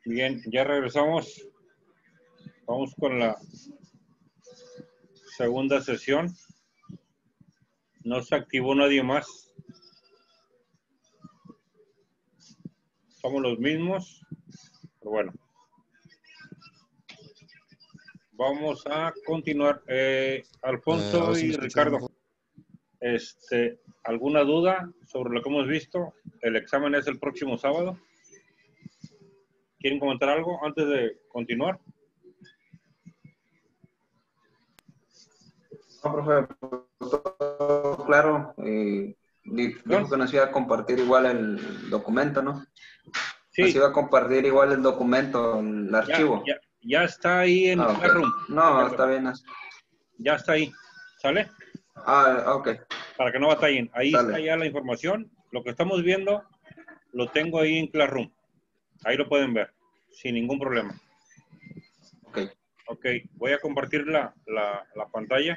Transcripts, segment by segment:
Bien, ya regresamos. Vamos con la segunda sesión. No se activó nadie más. Somos los mismos. Pero bueno. Vamos a continuar. Alfonso Ahora sí me y escuchas Ricardo. mejor. ¿Alguna duda sobre lo que hemos visto? El examen es el próximo sábado. ¿Quieren comentar algo antes de continuar? No, profe, todo claro. Dijo que nos iba a compartir igual el documento, ¿no? Nos Sí, iba a compartir igual el documento, el archivo. ya está ahí en Ok. Classroom. No, está bien. Ya está ahí. ¿Sale? Ok. Para que no batallen. Ahí Sale. está ya la información. Lo que estamos viendo lo tengo ahí en Classroom. Ahí lo pueden ver sin ningún problema. Ok. Ok, voy a compartir la pantalla.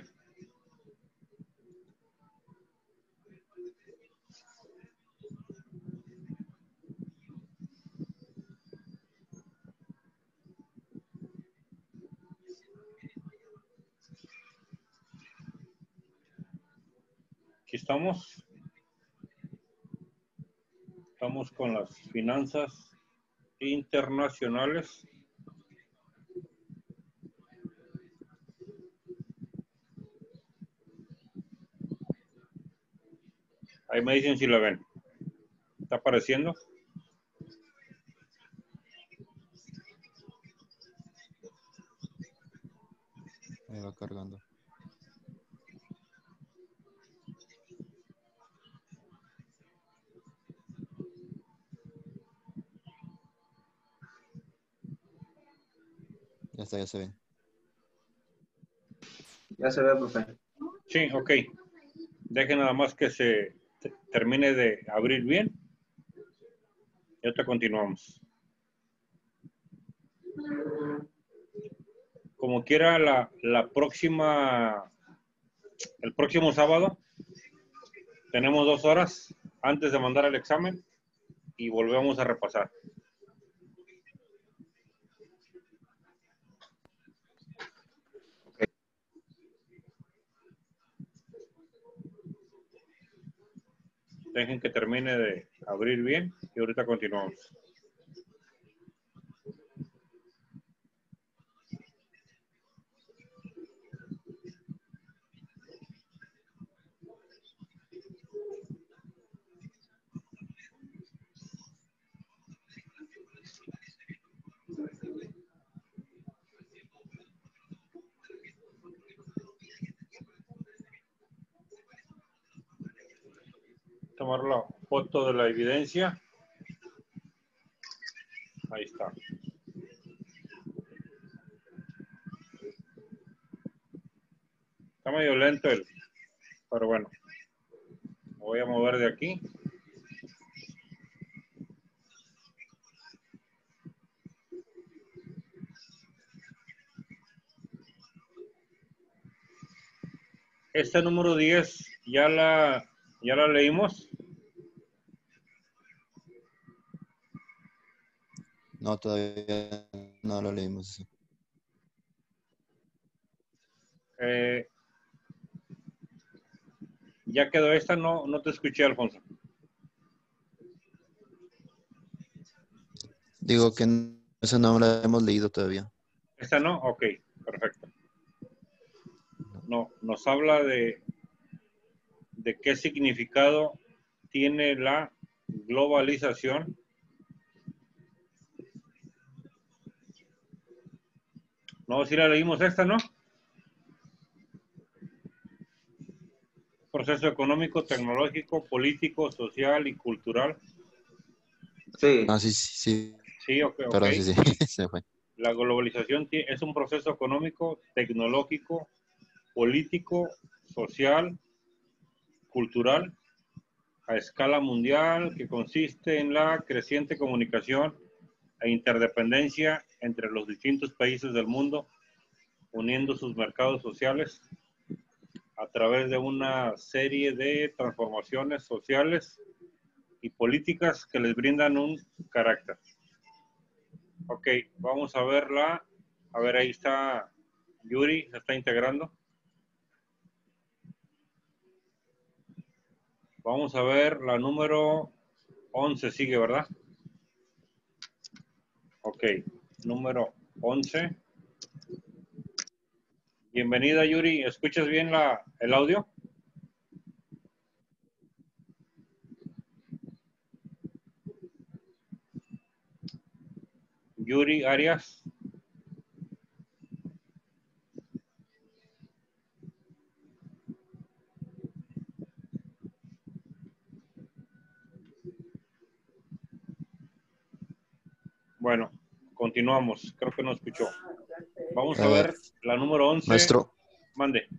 Aquí estamos. Estamos con las finanzas internacionales. Ahí me dicen si la ven. ¿Está apareciendo? Me va cargando. Ya está, ya se ve. Ya se ve, profe. Sí, ok. Dejen nada más que se termine de abrir bien. Y ahorita continuamos. Como quiera, la próxima, el próximo sábado, tenemos 2 horas antes de mandar el examen y volvemos a repasar. Dejen que termine de abrir bien y ahorita continuamos. Tomar la foto de la evidencia. Ahí está. Está medio lento pero bueno. Me voy a mover de aquí. Este número 10 ya la leímos. No, todavía no lo leímos. Ya quedó esta, no te escuché, Alfonso. Digo que esa no la hemos leído todavía. Esta no, ok, perfecto. No, nos habla de qué significado tiene la globalización. No, si la leímos esta, ¿no? Proceso económico, tecnológico, político, social y cultural. Sí. Ah, sí, sí, sí. Sí, ok. Perdón, sí, sí, se fue. La globalización es un proceso económico, tecnológico, político, social, cultural, a escala mundial, que consiste en la creciente comunicación e interdependencia entre los distintos países del mundo, uniendo sus mercados sociales a través de una serie de transformaciones sociales y políticas que les brindan un carácter. Ok, vamos a verla. A ver, ahí está Yuri, se está integrando. Vamos a ver la número 11, sigue, ¿verdad? Ok, número 11. Bienvenida, Yuri. ¿Escuchas bien el audio? Yuri Arias. Bueno, continuamos. Creo que no escuchó. Vamos a ver la número 11. Maestro, Mande.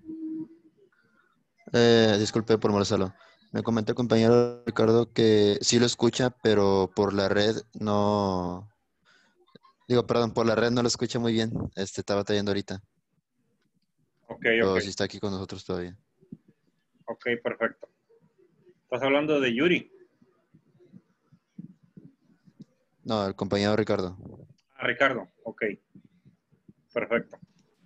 disculpe por molestarlo. Me comenta el compañero Ricardo que sí lo escucha, pero por la red no... Digo, perdón, por la red no lo escucha muy bien. Está batallando ahorita. Ok, Pero ok. sí está aquí con nosotros todavía. Ok, perfecto. ¿Estás hablando de Yuri? No, el compañero Ricardo. Ah, Ricardo. Ok, perfecto.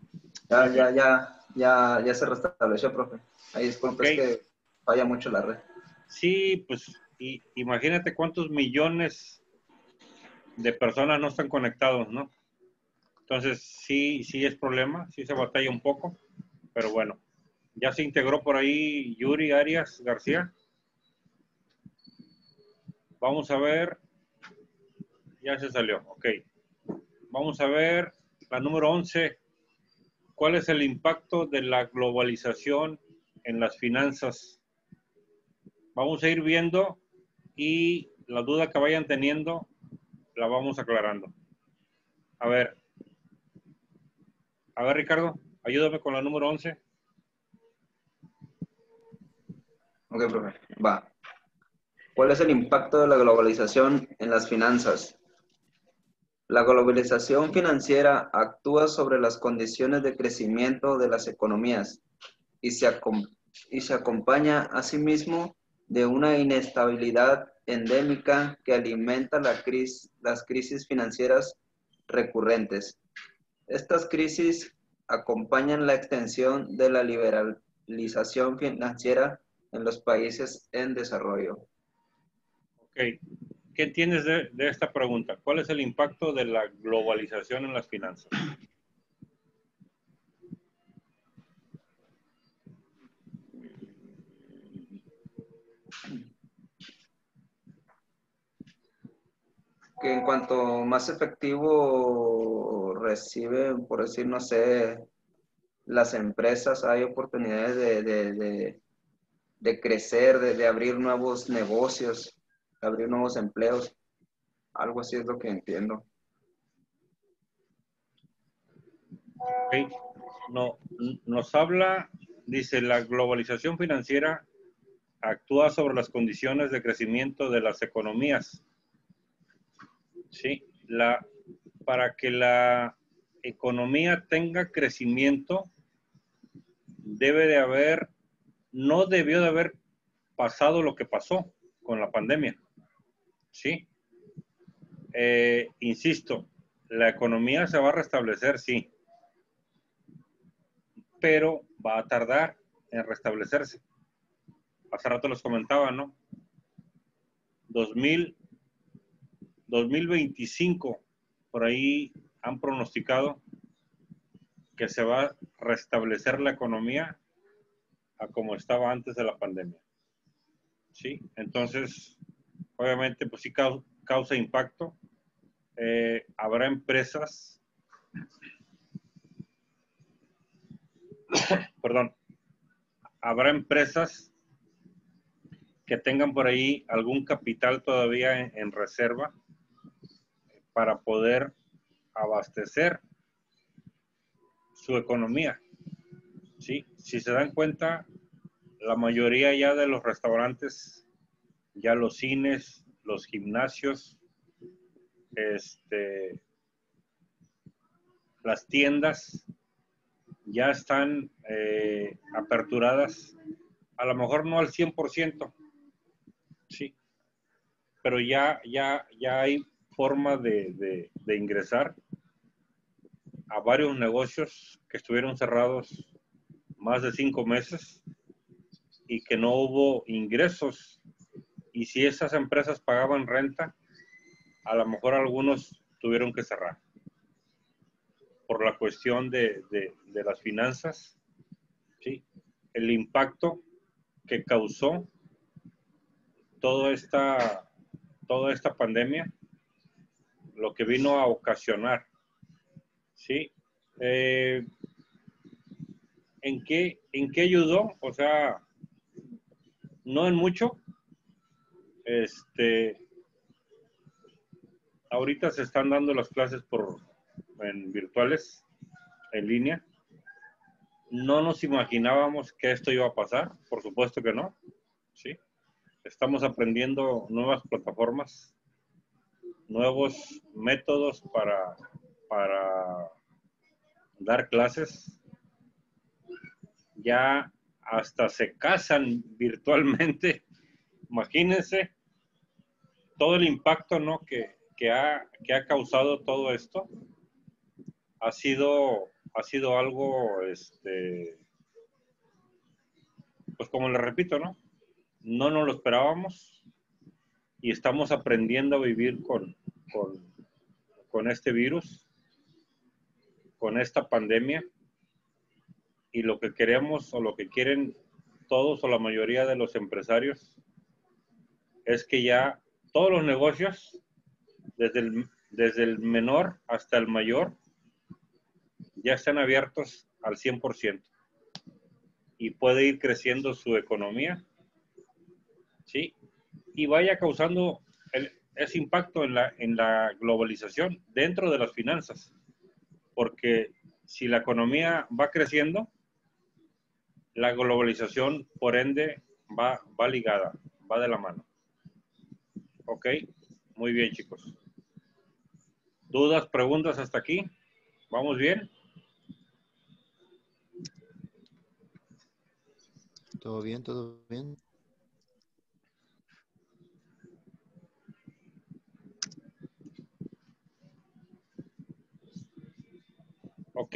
Ya se restableció, profe. Ahí disculpe, Ok. es que falla mucho la red. Sí, pues imagínate cuántos millones de personas no están conectados, ¿no? Entonces, sí es problema, sí se batalla un poco, pero bueno. Ya se integró por ahí Yuri Arias García. Vamos a ver. Ya se salió, ok. Vamos a ver la número 11. ¿Cuál es el impacto de la globalización en las finanzas? Vamos a ir viendo y la duda que vayan teniendo la vamos aclarando. A ver, Ricardo, ayúdame con la número 11. Ok, profe. Va. ¿Cuál es el impacto de la globalización en las finanzas? La globalización financiera actúa sobre las condiciones de crecimiento de las economías y se acompaña asimismo de una inestabilidad endémica que alimenta las crisis financieras recurrentes. Estas crisis acompañan la extensión de la liberalización financiera en los países en desarrollo. Ok. ¿Qué entiendes de esta pregunta? ¿Cuál es el impacto de la globalización en las finanzas? Que en cuanto más efectivo reciben, por decir, no sé, las empresas, hay oportunidades de crecer, de abrir nuevos negocios, de abrir nuevos empleos. Algo así es lo que entiendo. Okay. No, nos habla, dice, la globalización financiera actúa sobre las condiciones de crecimiento de las economías. Sí, para que la economía tenga crecimiento, no debió de haber pasado lo que pasó con la pandemia. Sí, insisto, la economía se va a restablecer, sí, pero va a tardar en restablecerse. Hace rato les comentaba, ¿no? 2025, por ahí han pronosticado que se va a restablecer la economía a como estaba antes de la pandemia. ¿Sí? Entonces, obviamente, pues sí causa impacto. Habrá empresas, perdón, habrá empresas que tengan por ahí algún capital todavía en reserva para poder abastecer su economía. ¿Sí? Si se dan cuenta, la mayoría ya de los restaurantes, ya los cines, los gimnasios, las tiendas ya están aperturadas, a lo mejor no al 100%, sí, pero ya hay forma de ingresar a varios negocios que estuvieron cerrados más de 5 meses y que no hubo ingresos. Y si esas empresas pagaban renta, a lo mejor algunos tuvieron que cerrar por la cuestión de las finanzas, ¿sí? El impacto que causó toda esta pandemia, lo que vino a ocasionar, ¿sí? ¿En qué ayudó? O sea, no en mucho. Ahorita se están dando las clases en virtuales, en línea. No nos imaginábamos que esto iba a pasar, por supuesto que no, ¿sí? Estamos aprendiendo nuevas plataformas, nuevos métodos para dar clases. Ya hasta se casan virtualmente. Imagínense todo el impacto, ¿no? que ha causado todo esto. Ha sido algo, pues como le repito, ¿no? No nos lo esperábamos y estamos aprendiendo a vivir con este virus, con esta pandemia, y lo que queremos o lo que quieren todos o la mayoría de los empresarios es que ya todos los negocios, desde el menor hasta el mayor, ya están abiertos al 100% y puede ir creciendo su economía, ¿sí? Y vaya causando ese impacto en la globalización dentro de las finanzas, porque si la economía va creciendo, la globalización, por ende, va ligada, va de la mano. ¿Ok? Muy bien, chicos. ¿Dudas, preguntas hasta aquí? ¿Vamos bien? ¿Todo bien? ¿Todo bien? Ok.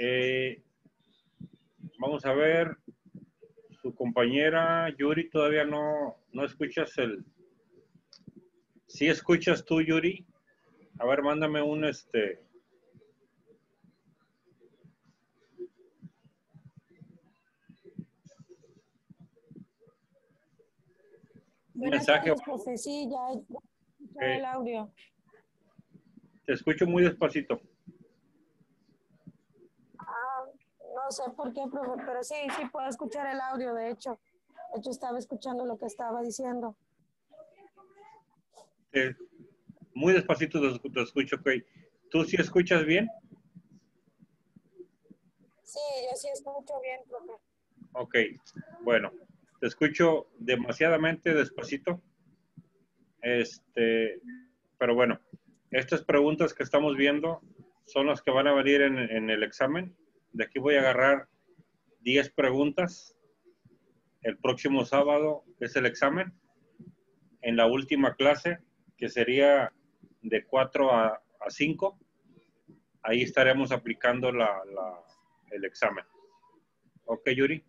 Vamos a ver. Su compañera Yuri todavía no escuchas el... ¿Sí escuchas tú, Yuri? A ver, mándame un Buenas mensaje. tardes, profe. Sí, ya escuché el audio. Te escucho muy despacito. Ah, no sé por qué, profe, pero sí, sí puedo escuchar el audio, de hecho. De hecho, estaba escuchando lo que estaba diciendo. Muy despacito te escucho, ok. ¿Tú sí escuchas bien? Sí, yo sí escucho bien, profe. Ok, bueno, te escucho demasiadamente despacito. Pero bueno, estas preguntas que estamos viendo son las que van a venir en el examen. De aquí voy a agarrar 10 preguntas. El próximo sábado es el examen. En la última clase, que sería de 4 a 5, ahí estaremos aplicando el examen. ¿Ok, Yuri?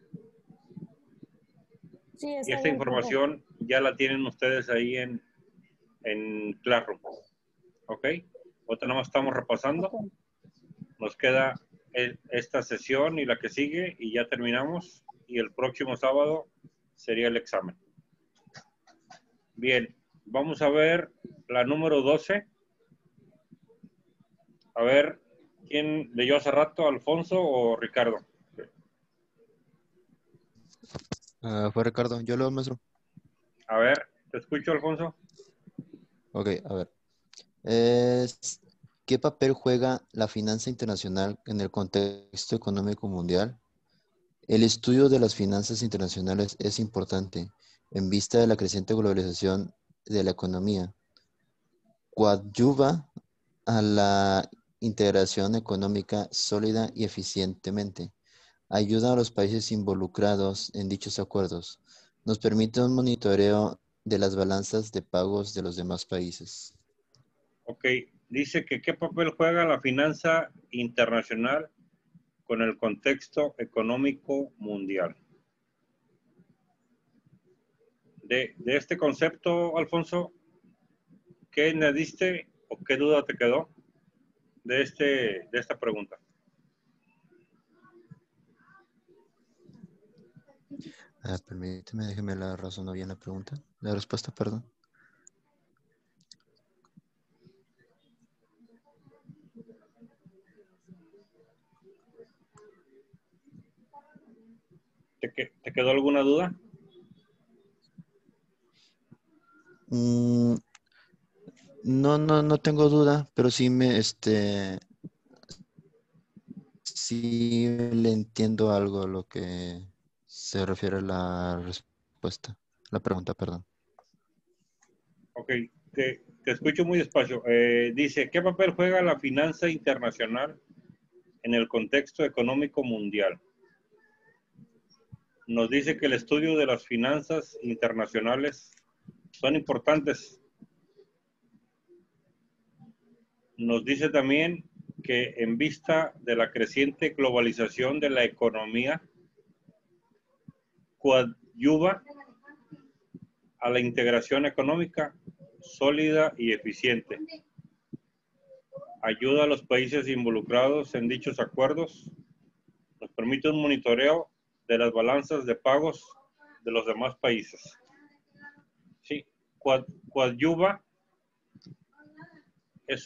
Sí, Y está esta bien, profe. información ya la tienen ustedes ahí en Classroom. ¿Ok? Otra nada más estamos repasando. Ok. Nos queda esta sesión y la que sigue y ya terminamos. Y el próximo sábado sería el examen. Bien, vamos a ver la número 12. A ver, ¿quién leyó hace rato? ¿Alfonso o Ricardo? Fue Ricardo. Yo lo maestro. A ver, te escucho, Alfonso. Ok, a ver. ¿Qué papel juega la finanza internacional en el contexto económico mundial? El estudio de las finanzas internacionales es importante en vista de la creciente globalización de la economía. Coadyuva a la integración económica sólida y eficientemente. Ayuda a los países involucrados en dichos acuerdos. Nos permite un monitoreo de las balanzas de pagos de los demás países. Ok, dice que qué papel juega la finanza internacional con el contexto económico mundial. De este concepto, Alfonso, ¿qué añadiste o qué duda te quedó de esta pregunta? Permíteme, déjeme la razón bien la pregunta. La respuesta, perdón. ¿Te quedó alguna duda? No tengo duda, pero sí sí le entiendo algo a lo que se refiere la respuesta, la pregunta, perdón. Ok, te escucho muy despacio. Dice, ¿qué papel juega la finanza internacional en el contexto económico mundial? Nos dice que el estudio de las finanzas internacionales son importantes. Nos dice también que en vista de la creciente globalización de la economía, coadyuva a la integración económica sólida y eficiente. Ayuda a los países involucrados en dichos acuerdos. Nos permite un monitoreo de las balanzas de pagos de los demás países. Sí, coadyuva es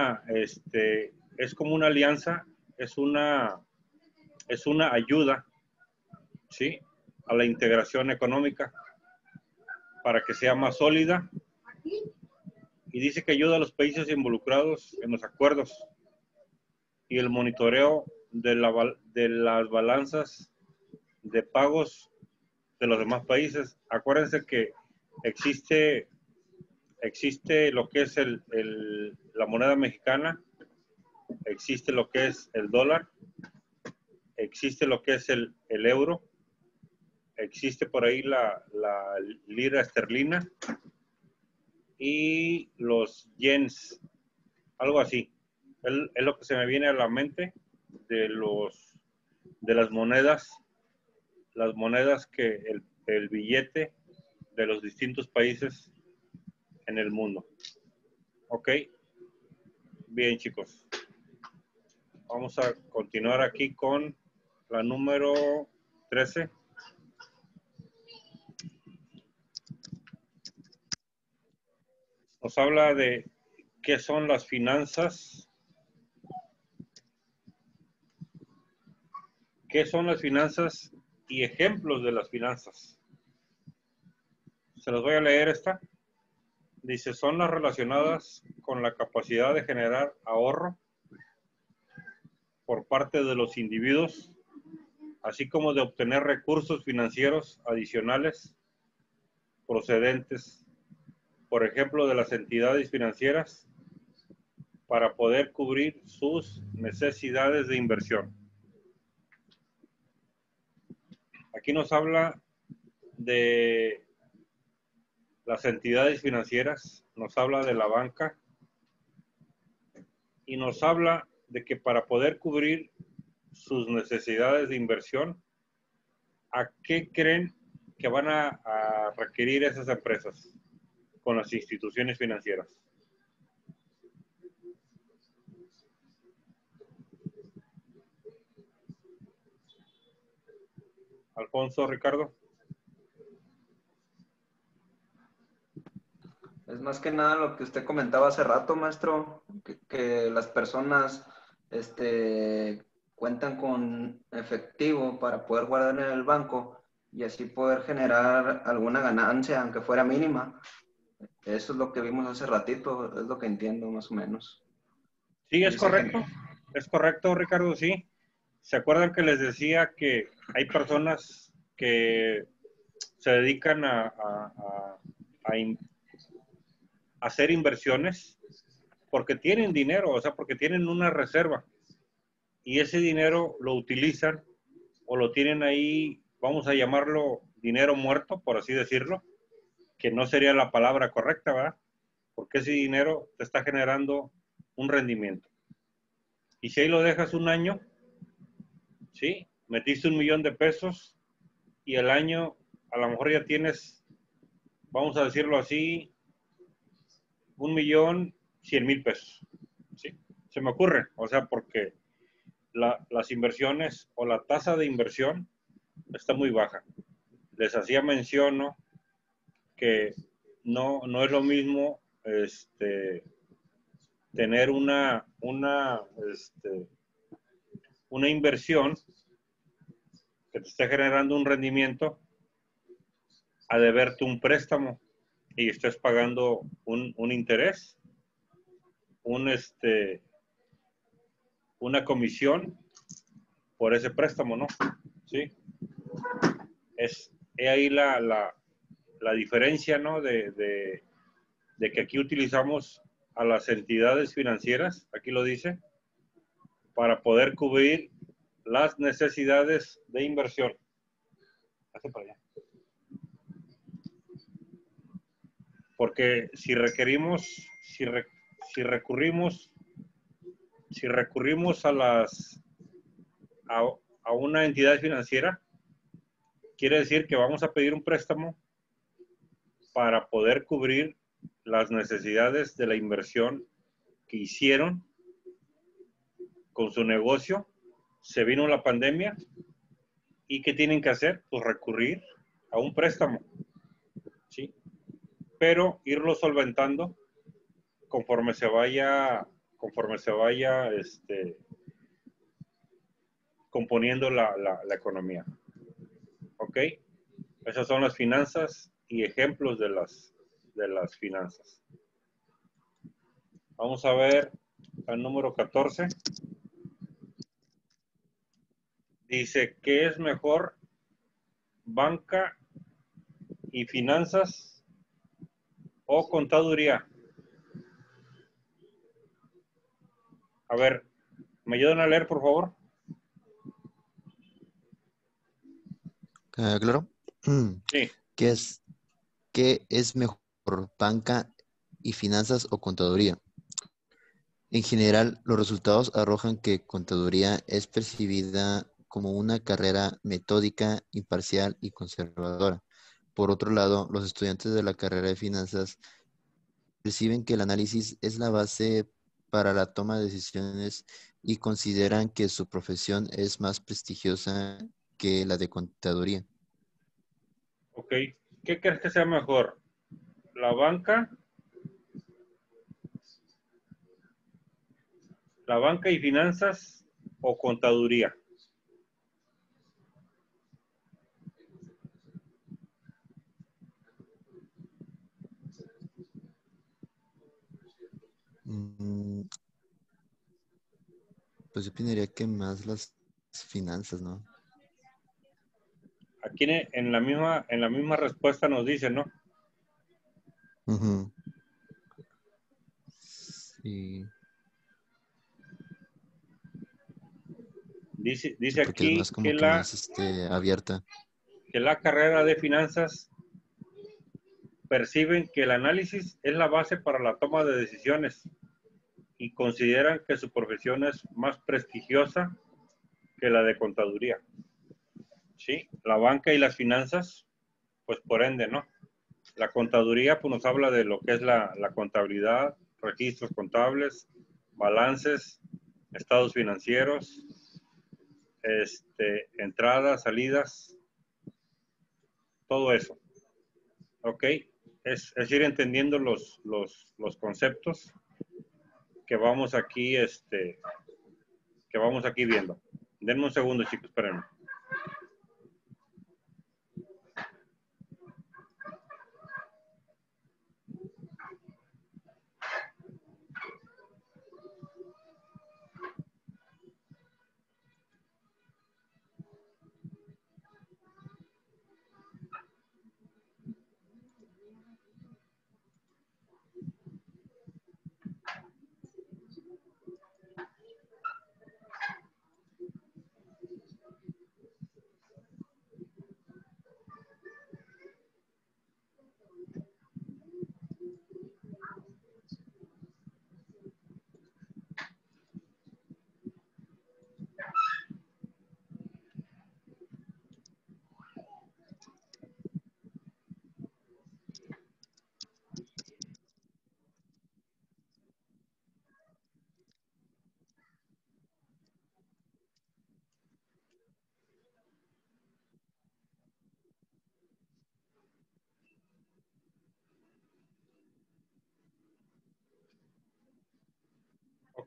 es como una alianza, es una ayuda, ¿sí? A la integración económica para que sea más sólida, y dice que ayuda a los países involucrados en los acuerdos y el monitoreo de las balanzas de pagos de los demás países. Acuérdense que existe lo que es la moneda mexicana, existe lo que es el dólar, existe lo que es el euro, existe por ahí la lira esterlina y los yens, algo así. Es lo que se me viene a la mente de las monedas que el billete de los distintos países en el mundo. ¿Ok? Bien, chicos. Vamos a continuar aquí con la número 13. Nos habla de qué son las finanzas. ¿Qué son las finanzas y ejemplos de las finanzas? Se los voy a leer esta. Dice, son las relacionadas con la capacidad de generar ahorro por parte de los individuos, así como de obtener recursos financieros adicionales procedentes, por ejemplo, de las entidades financieras, para poder cubrir sus necesidades de inversión. Aquí nos habla de las entidades financieras, nos habla de la banca y nos habla de que para poder cubrir sus necesidades de inversión, ¿a qué creen que van a requerir esas empresas con las instituciones financieras? Alfonso, Ricardo. Es más que nada lo que usted comentaba hace rato, maestro, que las personas cuentan con efectivo para poder guardar en el banco y así poder generar alguna ganancia, aunque fuera mínima. Eso es lo que vimos hace ratito, es lo que entiendo más o menos. Sí, es Dice correcto. Es correcto, Ricardo, sí. ¿Se acuerdan que les decía que hay personas que se dedican a hacer inversiones porque tienen dinero, o sea, porque tienen una reserva y ese dinero lo utilizan o lo tienen ahí, vamos a llamarlo dinero muerto, por así decirlo, que no sería la palabra correcta, ¿verdad? porque ese dinero te está generando un rendimiento. Y si ahí lo dejas un año, ¿sí? Metiste 1,000,000 de pesos y al año a lo mejor ya tienes, vamos a decirlo así, 1,100,000 pesos, ¿sí? Se me ocurre, o sea, porque las inversiones o la tasa de inversión está muy baja. Les hacía mención, ¿no? Que no es lo mismo tener una inversión que te esté generando un rendimiento a deberte un préstamo y estés pagando un interés, una comisión por ese préstamo, ¿no? Sí. Es ahí la diferencia, ¿no? De que aquí utilizamos a las entidades financieras, aquí lo dice, para poder cubrir las necesidades de inversión. Hace para allá. Porque si requerimos, si recurrimos a una entidad financiera, quiere decir que vamos a pedir un préstamo para poder cubrir las necesidades de la inversión que hicieron con su negocio. Se vino la pandemia y ¿qué tienen que hacer? Pues recurrir a un préstamo, ¿sí? Pero irlo solventando conforme se vaya componiendo la economía. ¿Ok? Esas son las finanzas y ejemplos de las finanzas. Vamos a ver al número 14. Dice, ¿qué es mejor? ¿Banca y finanzas o contaduría? A ver, ¿me ayudan a leer, por favor? Claro. Sí. ¿Qué es mejor, banca y finanzas o contaduría? En general, los resultados arrojan que contaduría es percibida como una carrera metódica, imparcial y conservadora. Por otro lado, los estudiantes de la carrera de finanzas perciben que el análisis es la base para la toma de decisiones y consideran que su profesión es más prestigiosa que la de contaduría. Ok. ¿Qué crees que sea mejor? ¿La banca y finanzas o contaduría? Mm, Pues yo opinaría que más las finanzas, ¿no? Aquí en la misma respuesta nos dice, ¿no? Ujú. Sí, Dice sí, porque es aquí más como que más abierta. que la carrera de finanzas perciben que el análisis es la base para la toma de decisiones y consideran que su profesión es más prestigiosa que la de contaduría. ¿Sí? La banca y las finanzas, pues por ende, ¿no? La contaduría pues nos habla de lo que es la contabilidad, registros contables, balances, estados financieros, entradas, salidas, todo eso. ¿Ok? Es ir entendiendo los conceptos que vamos aquí, viendo. Denme un segundo, chicos, espérenme.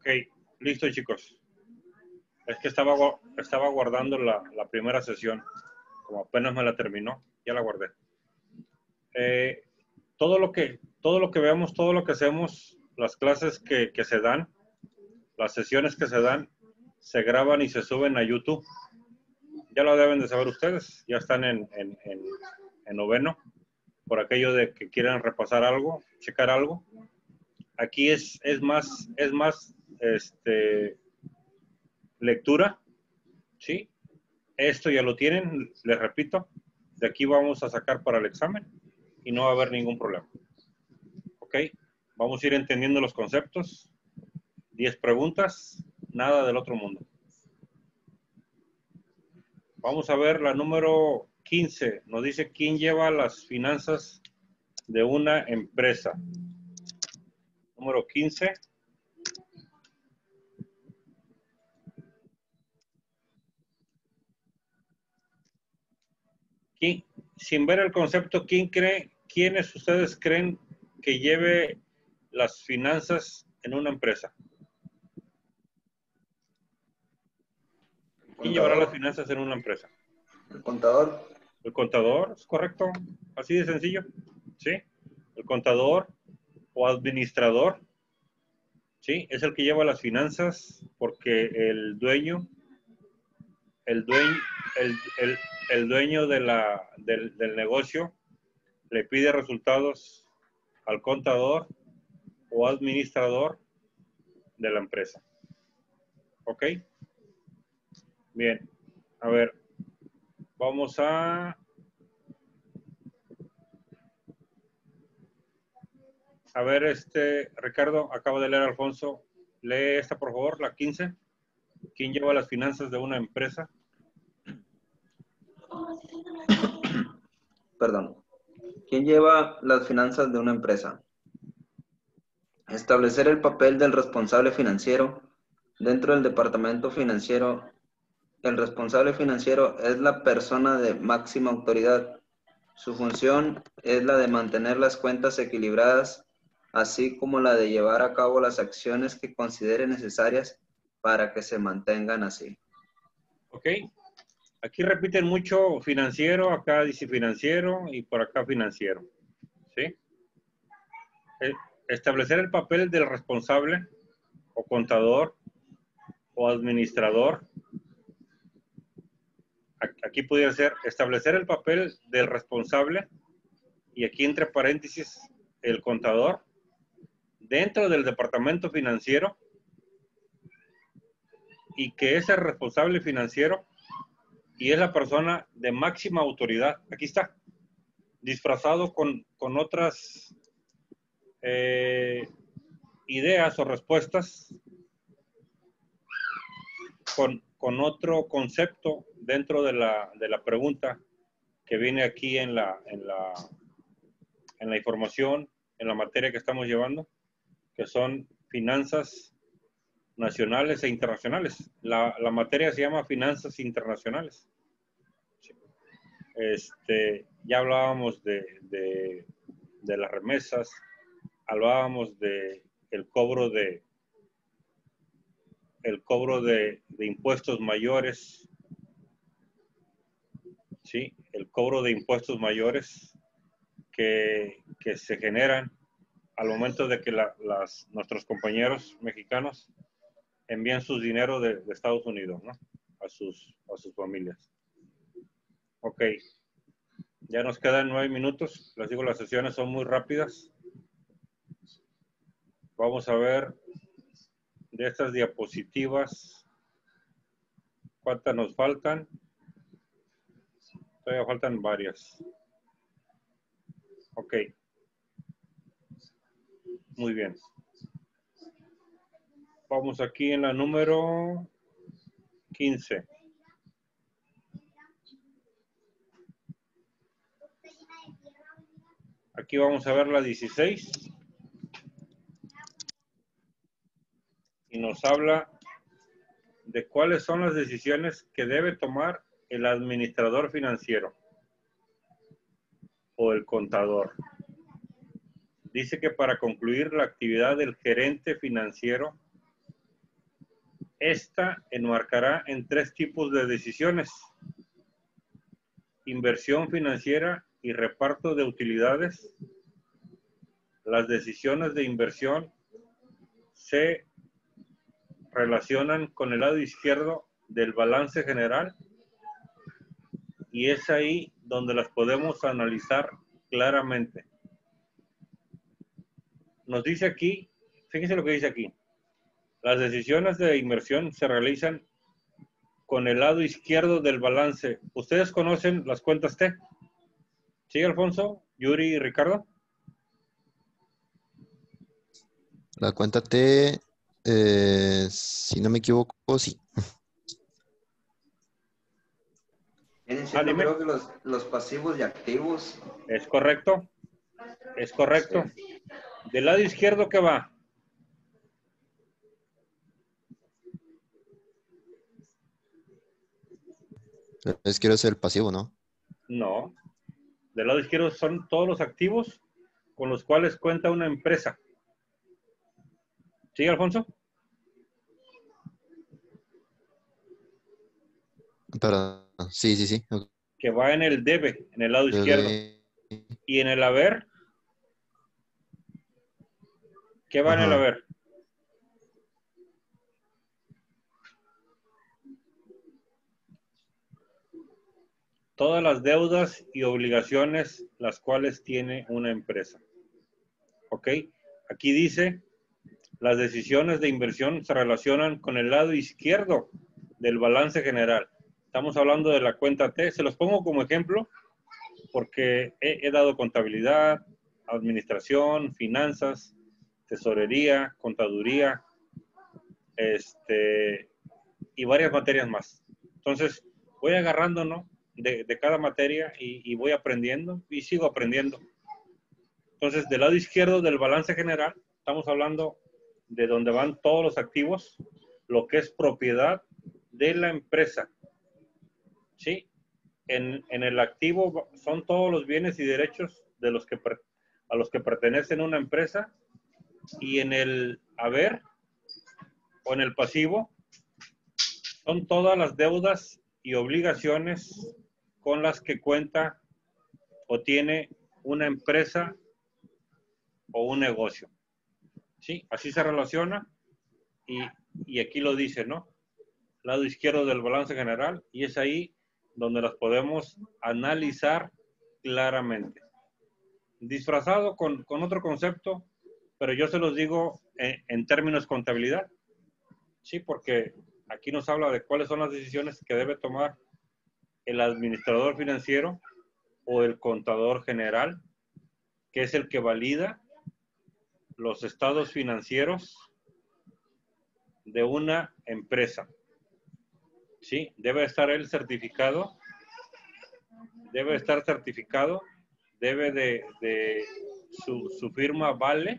Ok, listo, chicos. Es que estaba guardando la primera sesión. Como apenas me la terminó, ya la guardé. Todo lo que vemos, todo lo que hacemos, las clases que se dan, las sesiones que se dan, se graban y se suben a YouTube. Ya lo deben de saber ustedes, ya están en noveno, por aquello de que quieran repasar algo, checar algo. Aquí es más lectura, ¿sí? Esto ya lo tienen, les repito, de aquí vamos a sacar para el examen y no va a haber ningún problema. ¿Ok? Vamos a ir entendiendo los conceptos. 10 preguntas, nada del otro mundo. Vamos a ver la número 15. Nos dice quién lleva las finanzas de una empresa. Número 15. Sin ver el concepto, ¿quiénes ustedes creen que lleve las finanzas en una empresa? ¿Quién llevará las finanzas en una empresa? El contador. El contador, ¿es correcto? Así de sencillo, ¿sí? El contador o administrador, ¿sí? Es el que lleva las finanzas porque el dueño del negocio le pide resultados al contador o administrador de la empresa. ¿Ok? Bien. A ver. Vamos a ver, Ricardo, acaba de leer Alfonso. Lee esta, por favor, la 15. ¿Quién lleva las finanzas de una empresa? Perdón. ¿Quién lleva las finanzas de una empresa? Establecer el papel del responsable financiero. Dentro del departamento financiero, el responsable financiero es la persona de máxima autoridad. Su función es la de mantener las cuentas equilibradas, así como la de llevar a cabo las acciones que considere necesarias para que se mantengan así. Ok. Aquí repiten mucho financiero, acá dice financiero y por acá financiero. ¿Sí? Establecer el papel del responsable o contador o administrador. Aquí pudiera ser establecer el papel del responsable y aquí entre paréntesis el contador dentro del departamento financiero y que es el responsable financiero y es la persona de máxima autoridad. Aquí está, disfrazado con otras ideas o respuestas, con otro concepto dentro de la pregunta que viene aquí en la información, en la materia que estamos llevando, que son finanzas nacionales e internacionales. La materia se llama finanzas internacionales. Ya hablábamos de las remesas, hablábamos de el cobro de impuestos mayores, ¿sí? El cobro de impuestos mayores que se generan al momento de que nuestros compañeros mexicanos envían sus dinero de Estados Unidos, ¿no? A sus familias. Ok. Ya nos quedan 9 minutos. Les digo, las sesiones son muy rápidas. Vamos a ver de estas diapositivas cuántas nos faltan. Todavía faltan varias. Ok. Muy bien. Vamos aquí en la número 15. Aquí vamos a ver la 16. Y nos habla de cuáles son las decisiones que debe tomar el administrador financiero o el contador. Dice que para concluir la actividad del gerente financiero esta enmarcará en 3 tipos de decisiones: inversión financiera y reparto de utilidades. Las decisiones de inversión se relacionan con el lado izquierdo del balance general y es ahí donde las podemos analizar claramente. Nos dice aquí, fíjense lo que dice aquí, las decisiones de inversión se realizan con el lado izquierdo del balance. ¿Ustedes conocen las cuentas T? ¿Sí, Alfonso, Yuri y Ricardo? La cuenta T, si no me equivoco, sí. Vienen siendo, dime. creo que los pasivos y activos. Es correcto. Es correcto. Sí. Del lado izquierdo, ¿qué va? Es quiero ser el pasivo, ¿no? No. Del lado izquierdo son todos los activos con los cuales cuenta una empresa. ¿Sí, Alfonso? Pero, sí, sí, sí. Ok. Que va en el debe, en el lado izquierdo. Y en el haber, ¿qué va en el Ajá. haber? Todas las deudas y obligaciones las cuales tiene una empresa. ¿Ok? Aquí dice, las decisiones de inversión se relacionan con el lado izquierdo del balance general. Estamos hablando de la cuenta T. Se los pongo como ejemplo porque he dado contabilidad, administración, finanzas, tesorería, contaduría, y varias materias más. Entonces, voy agarrando, ¿no? De cada materia y voy aprendiendo y sigo aprendiendo. Entonces, del lado izquierdo del balance general, estamos hablando de donde van todos los activos, lo que es propiedad de la empresa. ¿Sí? En el activo son todos los bienes y derechos de los que, a los que pertenecen una empresa, y en el haber o en el pasivo son todas las deudas y obligaciones con las que cuenta o tiene una empresa o un negocio. ¿Sí? Así se relaciona y aquí lo dice, ¿no? Lado izquierdo del balance general, y es ahí donde las podemos analizar claramente. Disfrazado con otro concepto, pero yo se los digo en términos contabilidad, ¿sí? Porque aquí nos habla de cuáles son las decisiones que debe tomar el administrador financiero o el contador general, que es el que valida los estados financieros de una empresa. ¿Sí? Debe estar él certificado, debe estar certificado, debe de su firma vale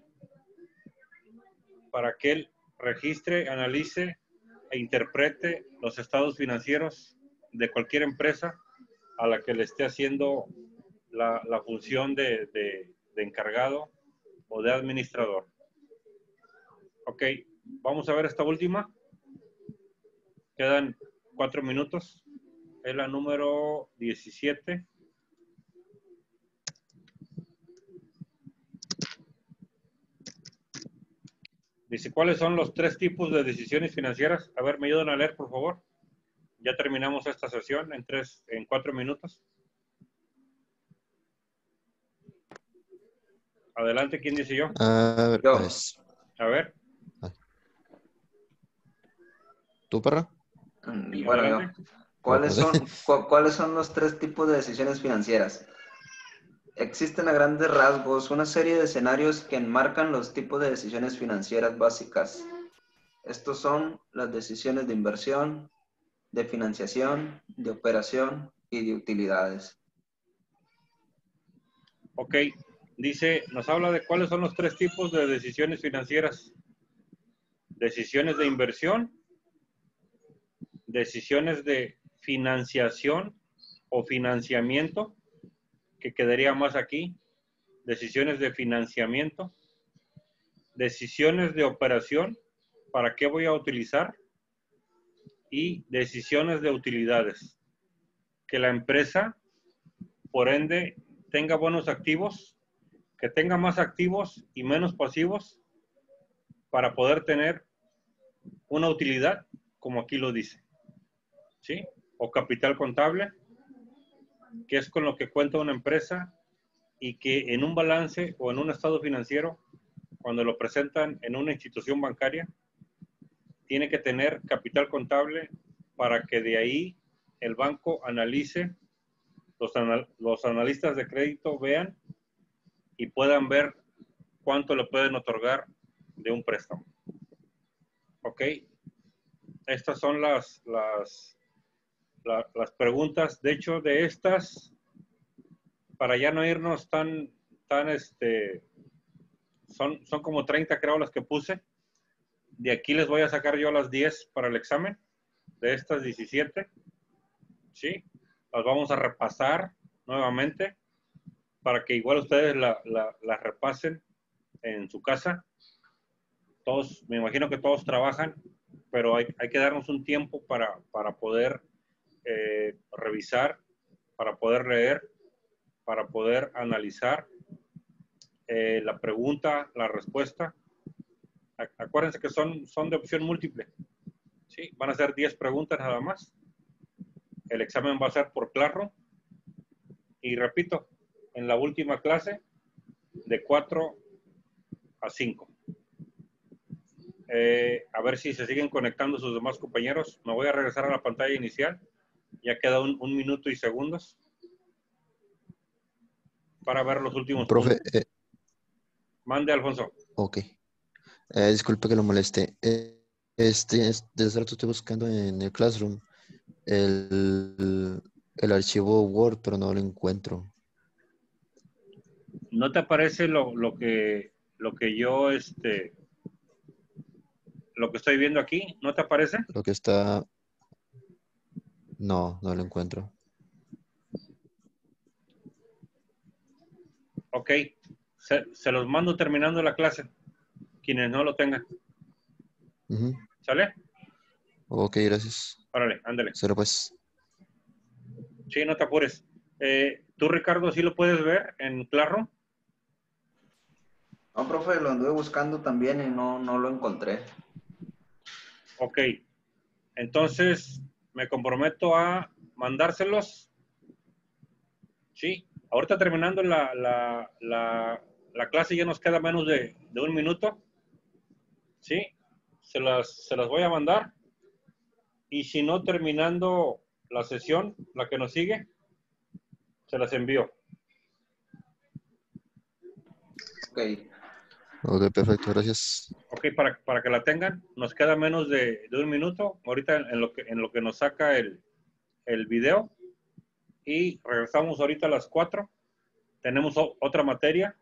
para que él registre, analice e interprete los estados financieros de cualquier empresa a la que le esté haciendo la función de encargado o de administrador. Ok, vamos a ver esta última. Quedan 4 minutos. Es la número 17. Dice, ¿cuáles son los 3 tipos de decisiones financieras? A ver, ¿me ayudan a leer, por favor? Ya terminamos esta sesión en 4 minutos. Adelante, ¿quién dice yo? A ver, Yo. pues. A ver. ¿Tú, perra? Bueno, Adelante. yo. ¿Cuáles son los 3 tipos de decisiones financieras? Existen a grandes rasgos una serie de escenarios que enmarcan los tipos de decisiones financieras básicas. Estos son las decisiones de inversión, de financiación, de operación y de utilidades. Ok, dice, nos habla de cuáles son los 3 tipos de decisiones financieras. Decisiones de inversión, decisiones de financiación o financiamiento, que quedaría más aquí, decisiones de financiamiento, decisiones de operación, ¿para qué voy a utilizar? y decisiones de utilidades. Que la empresa, por ende, tenga buenos activos, que tenga más activos y menos pasivos para poder tener una utilidad, como aquí lo dice, ¿sí? O capital contable, que es con lo que cuenta una empresa y que en un balance o en un estado financiero, cuando lo presentan en una institución bancaria, tiene que tener capital contable para que de ahí el banco analice, los analistas de crédito vean y puedan ver cuánto le pueden otorgar de un préstamo. ¿Ok? Estas son las preguntas. De hecho, de estas, para ya no irnos tan son como 30 creo las que puse. De aquí les voy a sacar yo las 10 para el examen. De estas 17. ¿Sí? Las vamos a repasar nuevamente para que igual ustedes las repasen en su casa. Todos, me imagino que todos trabajan, pero hay que darnos un tiempo para poder revisar, para poder leer, para poder analizar la pregunta, la respuesta. Acuérdense que son de opción múltiple. ¿Sí? Van a ser 10 preguntas nada más. El examen va a ser por Classroom. Y repito, en la última clase, de 4 a 5. A ver si se siguen conectando sus demás compañeros. Me voy a regresar a la pantalla inicial. Ya queda un minuto y segundos para ver los últimos Profe, puntos. Mande, Alfonso. ok. Disculpe que lo moleste. Desde hace rato estoy buscando en el Classroom el archivo Word, pero no lo encuentro. ¿No te aparece lo que yo lo que estoy viendo aquí? ¿No te aparece? Lo que está... No, no lo encuentro. Ok. Se los mando terminando la clase. Quienes no lo tengan. Ujú. ¿Sale? Ok, gracias. Órale, ándale. Cero pues. Sí, no te apures. ¿Tú, Ricardo, sí lo puedes ver en Classroom? No, profe, lo anduve buscando también y no lo encontré. Ok. Entonces, me comprometo a mandárselos. Sí. Ahorita terminando la clase ya nos queda menos de un minuto. Sí. Se las voy a mandar. Y si no, terminando la sesión, la que nos sigue, se las envío. Ok. Ok, perfecto, gracias. Ok, para que la tengan, nos queda menos de un minuto. Ahorita en lo que nos saca el video. Y regresamos ahorita a las 4. Tenemos otra materia.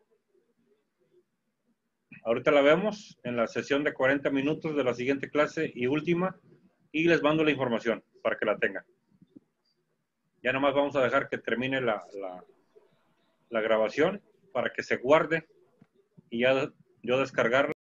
Ahorita la vemos en la sesión de 40 minutos de la siguiente clase y última. Y les mando la información para que la tengan. Ya nomás vamos a dejar que termine la grabación para que se guarde y ya yo descargarla.